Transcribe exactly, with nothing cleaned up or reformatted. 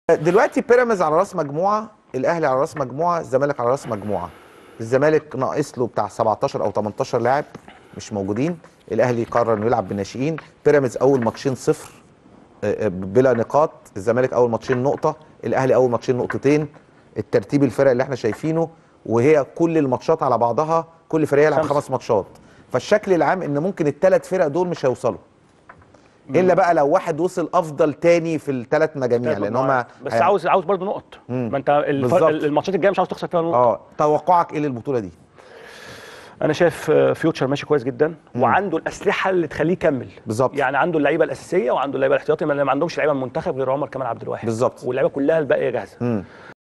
دلوقتي بيراميدز على راس مجموعه، الاهلي على راس مجموعه، الزمالك على راس مجموعه. الزمالك ناقص له بتاع سبعتاشر او تمنتاشر لاعب مش موجودين. الاهلي قرر انه يلعب بالناشئين. بيراميدز اول ماتشين صفر بلا نقاط، الزمالك اول ماتشين نقطه، الاهلي اول ماتشين نقطتين. الترتيب الفرق اللي احنا شايفينه، وهي كل الماتشات على بعضها كل فريق يلعب خمس ماتشات. فالشكل العام ان ممكن الثلاث فرق دول مش هيوصلوا الا بقى لو واحد وصل افضل تاني في الثلاث مجاميع، لان هم بس هي... عاوز عاوز برضه نقط. ما انت الفر... الماتشات الجايه مش عاوز تخسر فيها نقط. اه توقعك ايه للبطوله دي؟ انا شايف فيوتشر ماشي كويس جدا، مم. وعنده الاسلحه اللي تخليه يكمل بالظبط. يعني عنده اللعيبه الاساسيه وعنده اللعيبه الاحتياطي، ما عندهمش لعيبه المنتخب غير عمر كمال عبد الواحد بالظبط، واللعيبه كلها الباقيه جاهزه.